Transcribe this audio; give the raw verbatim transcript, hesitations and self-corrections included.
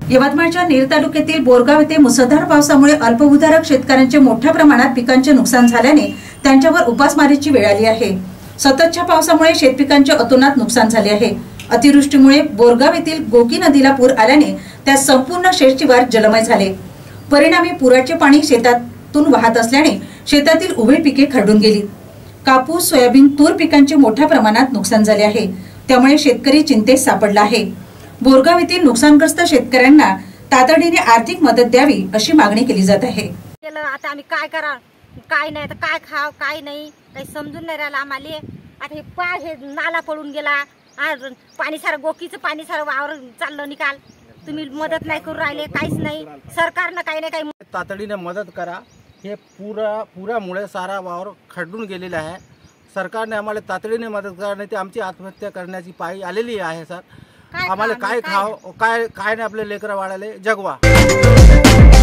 यवतमाळच्या नेर तालुक्यातील बोरगाव येथे मुसळधार पावसामुळे अल्पभूधारक शेतकऱ्यांचे मोठ्या प्रमाणात पिकांचे नुकसान झाल्याने त्यांच्यावर उपासमारीची वेळ आली आहे। सततच्या पावसामुळे शेतपिकांचे अतोनात नुकसान झाले आहे। अतिवृष्टीमुळे बोरगाव येथील गोकी नदीला पूर आल्याने त्या संपूर्ण शेतशिवार जलमय झाले। परिणामी पुराचे पाणी शेतातून वाहत असल्याने शेतातील उभी पिके खरडून गेली। कापूस, सोयाबीन, तूर पिकांचे मोठ्या प्रमाणात नुकसान झाले आहे। त्यामुळे शेतकरी चिंतेत सापडला आहे। बोरगाव येथील नुकसानग्रस्त शेतकऱ्यांना तातडीने आर्थिक मदत द्यावी अशी मागणी केली जात आहे। आता आम्ही काय करा, काय नाही तर काय खाव, काय नाही काही समजून नाही राहिलं आम्हाला। आता हे पा हे नाला पडून गेला, आज पाणी सारं गोकीचं पाणी सारं वावर चाललं निकाल। तुम्ही मदत नाही करू राहिले, काहीच नाही। सरकारनं काही नाही काही तातडीने मदत करा। हे पुरा पुरामुळे सारा वावर खरडून गेलेला आहे। सरकारने आम्हाला तातडीने मदत करा, नाही ते आमची आत्महत्या करण्याची पाळी आलेली आहे। सर आम्हाला काय खाव, काय काय नाही, आपले लेकरं वाढाले जगवा।